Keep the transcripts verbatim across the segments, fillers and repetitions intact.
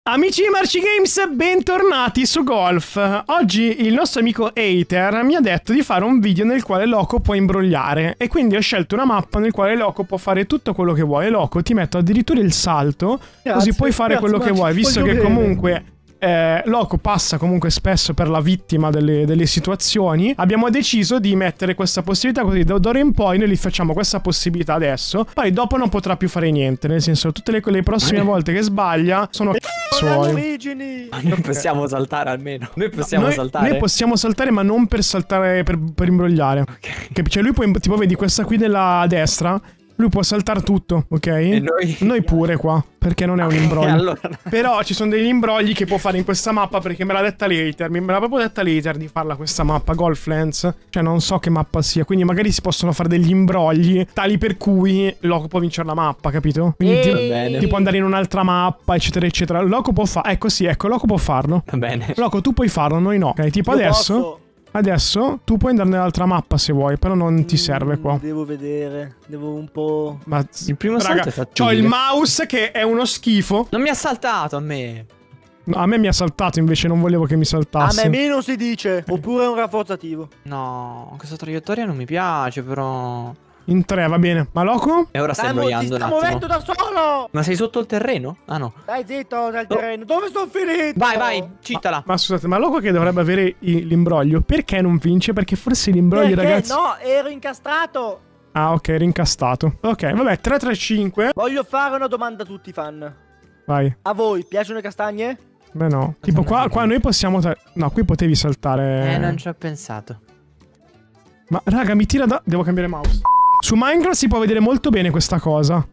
Amici di Marci Games, bentornati su Golf. Oggi il nostro amico Hater mi ha detto di fare un video nel quale Loco può imbrogliare e quindi ho scelto una mappa nel quale Loco può fare tutto quello che vuole. Loco, ti metto addirittura il salto, grazie, così puoi fare grazie, quello che vuoi, visto che bene. comunque eh, Loco passa comunque spesso per la vittima delle, delle situazioni. Abbiamo deciso di mettere questa possibilità, così da d'ora in poi noi gli facciamo questa possibilità adesso. Poi dopo non potrà più fare niente, nel senso tutte le, le prossime volte che sbaglia sono suoi. Non possiamo saltare almeno. Noi possiamo noi, saltare. Noi possiamo saltare, ma non per saltare, per, per imbrogliare. Ok. Cioè lui può, tipo vedi questa qui della destra, lui può saltare tutto, ok? E noi? Noi pure qua, perché non è un imbroglio. Allora... Però ci sono degli imbrogli che può fare in questa mappa, perché me l'ha detta Later, me l'ha proprio detta Later di farla questa mappa, Golflands. Cioè non so che mappa sia, quindi magari si possono fare degli imbrogli tali per cui Loco può vincere la mappa, capito? Quindi ti, ti può andare in un'altra mappa, eccetera, eccetera. Loco può fare, ecco sì, ecco, Loco può farlo. Va bene. Loco, tu puoi farlo, noi no. Ok, tipo Io adesso... Posso. Adesso tu puoi andare nell'altra mappa se vuoi, però non ti serve qua. Devo vedere, devo un po'... Ma il primo raga, salto è fattibile. C'ho il mouse che è uno schifo. Non mi ha saltato a me. No, a me mi ha saltato, invece non volevo che mi saltasse. A me meno si dice, oppure è un rafforzativo. No, questa traiettoria non mi piace però... In tre, va bene. Ma Loco? E ora stai imbrogliando un attimo. Sto muovendo da solo! Ma sei sotto il terreno? Ah no. Dai zitto dal terreno, dove sono finito? Vai, vai, citala. Ma, ma scusate, ma Loco che dovrebbe avere l'imbroglio, perché non vince? Perché forse l'imbroglio, ragazzi... no, ero incastrato. Ah, ok, rincastato. Ok, vabbè, tre tre cinque. Voglio fare una domanda a tutti i fan. Vai. A voi piacciono le castagne? Beh no. Tipo qua, qua noi possiamo... No, qui potevi saltare... Eh, non ci ho pensato. Ma raga, mi tira da... Devo cambiare mouse. Su Minecraft si può vedere molto bene questa cosa.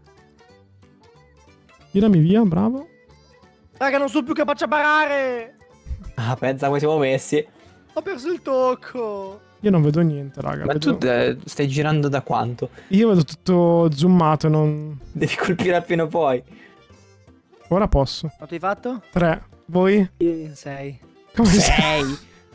Tirami via, bravo. Raga, non sono più capace a barare. Ah, pensa come siamo messi. Ho perso il tocco. Io non vedo niente, raga. Ma vedo... tu eh, stai girando da quanto? Io vedo tutto zoomato e non... Devi colpire appena poi. Ora posso. Quanto hai fatto? Tre. Voi? Io in sei. Come sei?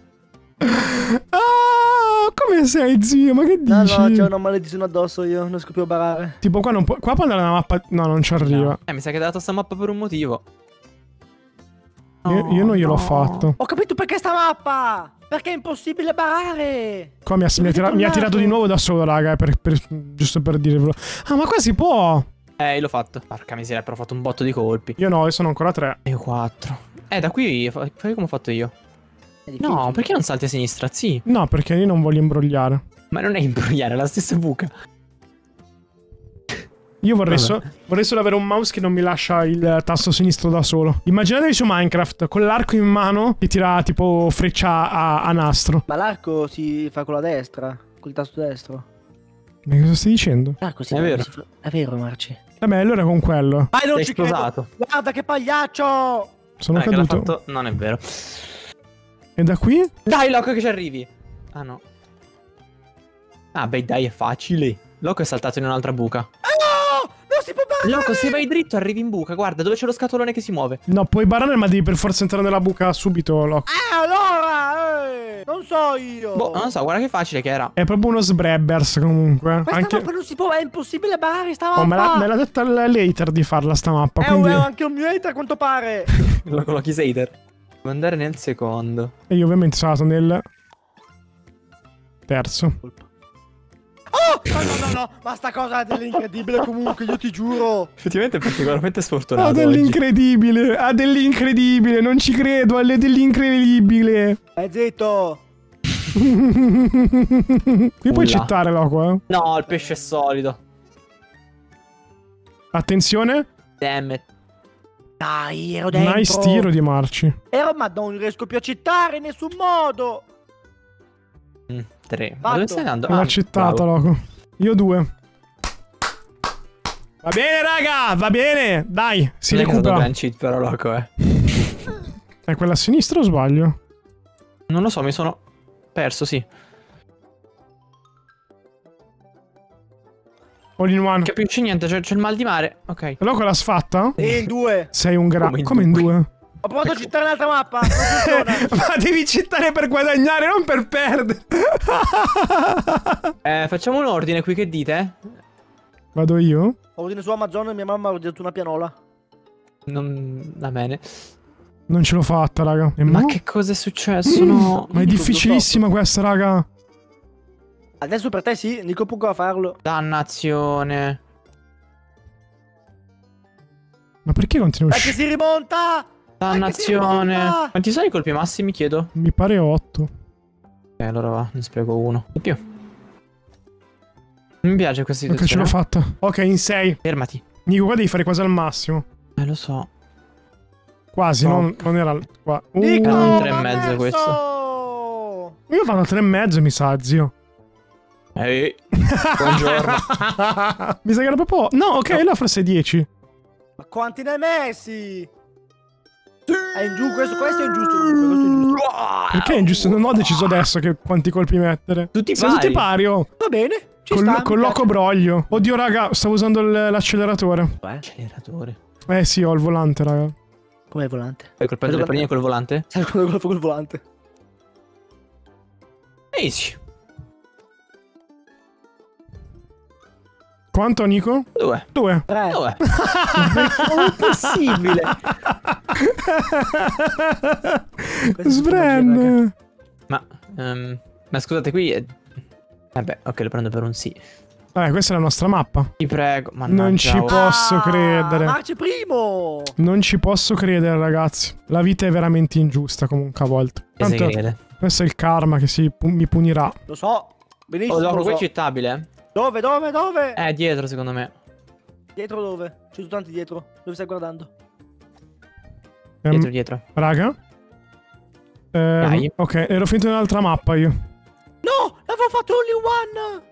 Ah, come sei, zio? Ma che dici? No, no, c'è una maledizione addosso, io non riesco più a barare. Tipo qua non può... Qua può andare una mappa... No, non ci arriva. No. Eh, mi sa che hai dato sta mappa per un motivo. Io, io non gliel'ho no. fatto. Ho capito perché sta mappa! Perché è impossibile barare! Qua mi ha, mi ha, tira, mi ha tirato di nuovo da solo, raga, per, per, giusto per dirvelo. Ah, ma qua si può! Eh, io l'ho fatto. Porca miseria, però ho fatto un botto di colpi. Io no, io sono ancora tre. Io quattro. Eh, da qui, fai come ho fatto io. No, perché non salti a sinistra? Sì. No, perché io non voglio imbrogliare. Ma non è imbrogliare, è la stessa buca. Io vorrei, so, vorrei solo avere un mouse che non mi lascia il tasto sinistro da solo. Immaginatevi su Minecraft, con l'arco in mano che tira tipo freccia a, a nastro. Ma l'arco si fa con la destra, col tasto destro. Ma cosa stai dicendo? L'arco si è fa, vero. si fa... È vero, Marci. Vabbè, allora con quello. Ah, non è ci esplosato. credo. Guarda che pagliaccio! Sono ah, caduto. Fatto... Non è vero. E da qui? Dai, Loco, che ci arrivi. Ah, no. Ah, beh, dai, è facile. Loco è saltato in un'altra buca. Ah, no! Non si può barare! Loco, se vai dritto arrivi in buca. Guarda, dove c'è lo scatolone che si muove. No, puoi barare, ma devi per forza entrare nella buca subito, Loco. Eh, allora! Eh, non so io! Boh, non so, guarda che facile che era. È proprio uno sbrabbers comunque. Questa Anche... mappa non si può, è impossibile barare sta mappa! Oh, me l'ha detto il Later di farla sta mappa, È quindi... un, anche un mio hater a quanto pare! Loco, Loki hater. Devo andare nel secondo. E io ovviamente sono andato nel... terzo. Oh! No, no, no, no! Ma sta cosa è dell'incredibile comunque, io ti giuro! Effettivamente è particolarmente sfortunato. Ha dell'incredibile, ha dell'incredibile, non ci credo, ha dell'incredibile. È zitto! Qui puoi Ulla. citare, Loco, eh? No, il pesce è solido. Attenzione. Damn it. Dai, ero dentro! Nice tiro di Marci. Ero, ma non riesco più a cittare in nessun modo! Mm, tre. Ma Fatto. dove stai andando? Non Ah, l'ha citato, bravo. Loco. Io due. Va bene, raga, va bene. Dai, si Non è che è stato un recupera. gran cheat però, Loco, eh. È quella a sinistra o sbaglio? Non lo so, mi sono perso, sì. All in one. Non capisci niente, c'è il mal di mare. Ok. Loco l'ha sfatta? E in due! Sei un gran... Come in Come in due? due? Ho provato a cittare un'altra mappa! Non funziona! Ma devi cittare per guadagnare, non per perdere. Eh, facciamo un ordine qui, che dite? Vado io? Ordine su Amazon e mia mamma ha ordinato una pianola. Non... Va bene. Non ce l'ho fatta, raga. E Ma mo? che cosa è successo? No. Ma è difficilissima questa, raga. Adesso per te sì, Nico può ancora farlo. Dannazione. Ma perché continua a Dai che uscire? si rimonta! Dannazione. Dai che si rimonta! Quanti sono i colpi massimi, chiedo? Mi pare otto. Ok, allora va, ne spreco uno. Di più. Non mi piace questa Ok, ce situazione. l'ho fatta. Ok, in sei. Fermati. Nico, qua devi fare quasi al massimo. Eh, lo so. Quasi, Top. non, non era l- qua. Uh, Nico, Era un ma tre e mezzo adesso! questo. Io fanno tre e mezzo, mi sa, zio. Ehi. Buongiorno. Mi sa che era proprio... No, ok, No. là forse è dieci. Ma quanti ne hai messi? È in giù, questo, questo è ingiusto comunque, questo è ingiusto. Perché è ingiusto? Non ho deciso adesso che quanti colpi mettere. Tutti Siamo tutti pari. pari, oh. Va bene, ci Col, sta. con mi loco broglio. Oddio, raga, stavo usando l- l'acceleratore. piace. Acceleratore. Eh sì, ho il volante, raga. Com'è il volante? Fai colpendo le palline col volante? Sai quando colpo col volante? Easy. Quanto, Nico? Due. Due. Tre. Dove? È possibile. Questo è Sbren. Ma, ehm, ma scusate, qui è... Vabbè, ok, lo prendo per un sì. Vabbè, questa è la nostra mappa. Ti prego. Ma Non ci posso credere. Marce primo! Non ci posso credere, ragazzi. La vita è veramente ingiusta comunque a volte. Si Tanto, crede. questo è il karma che si pu- mi punirà. Lo so. Benissimo. Oh, dopo lo qui è so. cittabile? Dove, dove, dove? Eh, dietro secondo me. Dietro dove? Ci sono tanti dietro. Dove stai guardando? Ehm, Dietro, dietro. Raga. Ehm, Dai. ok, ero finito in un'altra mappa io. No! L'avevo fatto only one!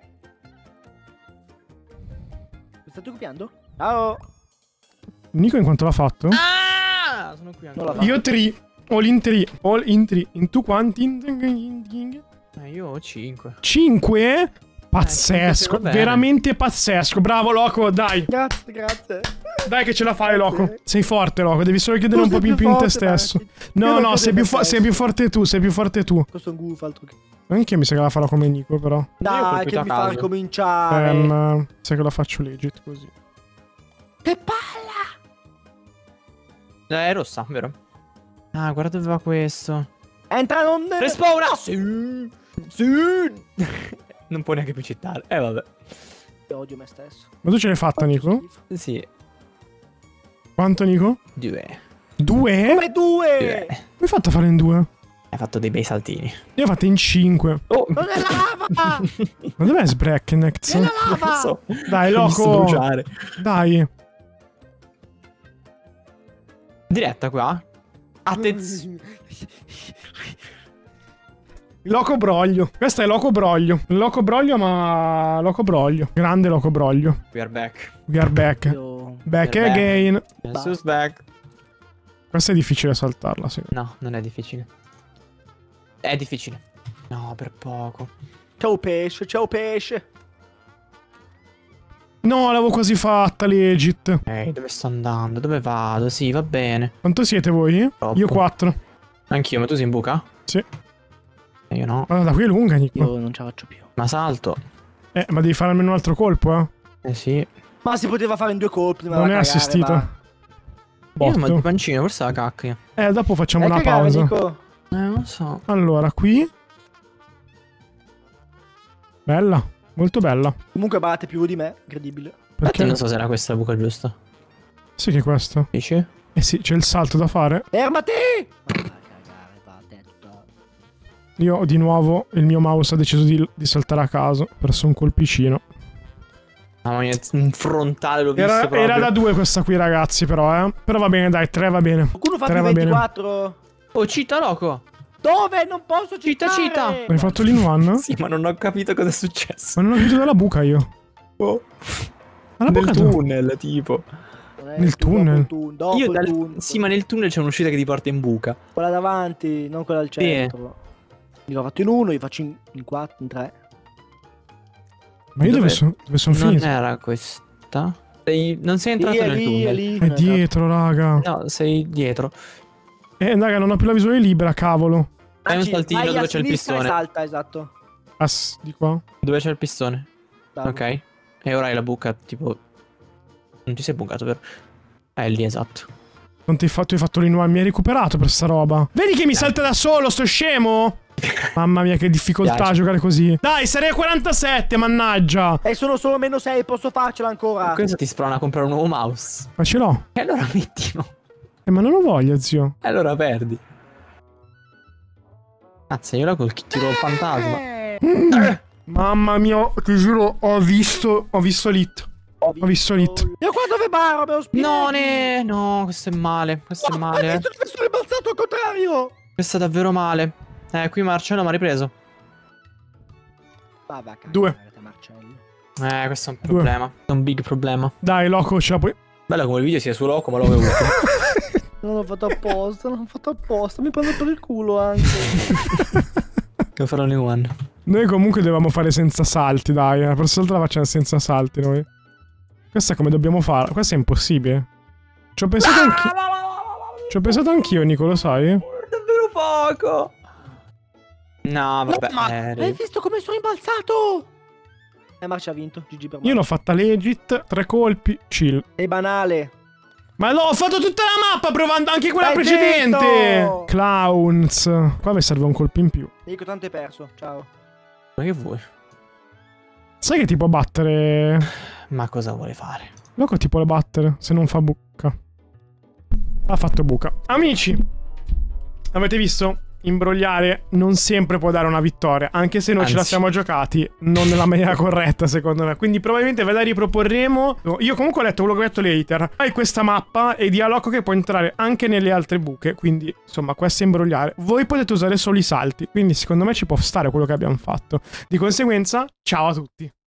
Mi state copiando? Ciao! Nico in quanto l'ha fatto? Ah! Sono qui Non la ancora. fa. Io tre. All in tre. All in tre. In tu quanti? Eh, io ho cinque. cinque? Pazzesco. cinque, va bene. Veramente pazzesco. Bravo, Loco, dai. Grazie, grazie. Dai che ce la fai, Loco. Grazie. Sei forte, Loco. Devi solo chiedere Tu un po' sei più, più in te forte, dai. stesso. Io No, non no, credo sei in più, me fo- sei stesso. più forte tu, sei più forte tu. Questo è un goof, altro che... Anche mi sa che la farò come Nico, però. Io ho Dai, colpito che a mi caso. fa cominciare. Ehm, sai che la faccio legit così. Che palla! Eh, è rossa, vero? Ah, guarda dove va questo. Entra, non... Respawna! Sì! Sì! Non può neanche più citare. Eh, vabbè. Io odio me stesso. Ma tu ce l'hai fatta, Nico? Schifo. Sì. Quanto, Nico? Due. Due? Come due! Due. Come hai fatto a fare in due? Hai fatto dei bei saltini. Io ho fatto in cinque. Oh! Non è lava! Ma dov'è Sbrecknex? È la Non lava! so. Dai, L'ho visto Loco. bruciare. Dai. Diretta qua. Attenzione. Loco Broglio. Questo è Loco Broglio. Loco Broglio, ma... Loco Broglio. Grande Loco Broglio. We are back. We are back. Io... Back We're back. again. Jesus back. Questa è difficile saltarla, sì. No, non è difficile. È difficile. No, per poco. Ciao pesce, ciao pesce. No, l'avevo quasi fatta, legit. Ehi, dove sto andando? Dove vado? Sì, va bene. Quanto siete voi? Troppo. Io quattro. Anch'io, ma tu sei in buca? Sì. E io no. Allora, da qui è lunga, Nico. Io non ce la faccio più. Ma salto. Eh, ma devi fare almeno un altro colpo, eh. Eh sì. Ma si poteva fare in due colpi. Non è assistito. Io ma di Botto. pancino, forse la cacchia. Eh, dopo facciamo È una cagare, pausa. Nico. Eh, non so. Allora, qui. Bella. Molto bella. Comunque batte più di me, incredibile. Infatti Perché? non so se era questa la buca giusta. Sì che è questo. Dici? Eh sì, c'è il salto da fare. Fermati! Vai a cagare, batte, tutto. Io di nuovo il mio mouse ha deciso di, di saltare a caso. Ho perso un colpicino. Mamma mia, un frontale l'ho visto Era, proprio. era da due questa qui, ragazzi, però, eh. Però va bene, dai, tre va bene. Qualcuno fa Tre più va bene. ventiquattro. Oh, cita loco. Dove? Non posso Cita, citare. cita. Hai fatto l'in one? Sì, ma non ho capito cosa è successo. Ma non ho capito dalla buca io. Oh. Ma la Nel buca dove? tunnel, tipo. Non è Nel tu, dopo tunnel? il tun- dopo Io il dal... tunnel. Sì, ma nel tunnel c'è un'uscita che ti porta in buca. Quella davanti, non quella al Sì. centro. Io ho fatto in uno, io faccio in, in quattro, in tre. Ma io Dove- dove sono dove son Non finito? era questa? Sei... Non sei entrato Lì, è nel lì, è tunnel. lì. È dietro, raga. No, sei dietro. Eh, raga, non ho più la visuale libera, cavolo. Fai un Anzi, saltino vai a dove c'è il sinistra e pistone. Salta, esatto. Ass, di qua. Dove c'è il pistone? Bravo. Ok. E ora hai la buca, tipo... Non ti sei bucato, vero? Eh, lì, esatto. Non ti hai fatto, hai fatto l'inuano, mi hai recuperato per sta roba. Vedi che mi salta da solo, sto scemo? Mamma mia, che difficoltà Piace. a giocare così. Dai, sarei a quarantasette, mannaggia. E sono solo meno sei, posso farcela ancora. Questo ti sprona a comprare un nuovo mouse. Ma ce l'ho. E allora mettilo. Eh, ma non ho voglia, zio. E allora perdi. Cazzo, io la col tiro il fantasma. Eh, Mamma mia, ti giuro, ho visto, ho visto l'hit. Ho visto l'hit. Io qua dove baro, me lo spieghi? No, ne... No, questo è male. Questo è Oh, male. hai eh. visto che sono rimbalzato al contrario? Questo è davvero male. Eh, qui Marcello mi ha ripreso. Vabbè, cazzo, Due. Marcello. Eh, questo è un Due. problema. È un big problema. Dai, Loco, ce la puoi... Bello come il video sia su Loco, ma Loco è ultimo. Non l'ho fatto apposta, non l'ho fatto apposta. Mi prendo per il culo anche. Devo fare only one. Noi comunque dovevamo fare senza salti, dai. La prossima volta la facciamo senza salti, noi. Questa come dobbiamo fare? Questa è impossibile. Ci ho pensato anch'io. Ci ho pensato anch'io, Nico, lo sai? Davvero poco. No, vabbè. No, ma eh, hai visto come sono rimbalzato? E Marcia ha vinto. G G per me. Io l'ho fatta legit, tre colpi, chill. Sei banale. Ma no, ho fatto tutta la mappa provando anche quella L'hai precedente. detto! Clowns. Qua mi serve un colpo in più. Dico, tanto hai perso. Ciao. Ma che vuoi? Sai che ti può battere? Ma cosa vuole fare? Loco ti può battere se non fa buca. Ha fatto buca. Amici, avete visto? Imbrogliare non sempre può dare una vittoria, anche se noi ce la Anzi. siamo giocati non nella maniera corretta, secondo me. Quindi probabilmente ve la riproporremo. Io comunque ho letto quello che ho detto later. Hai questa mappa e di a Loco che può entrare anche nelle altre buche. Quindi, insomma, questo è imbrogliare. Voi potete usare solo i salti. Quindi, secondo me, ci può stare quello che abbiamo fatto. Di conseguenza, ciao a tutti.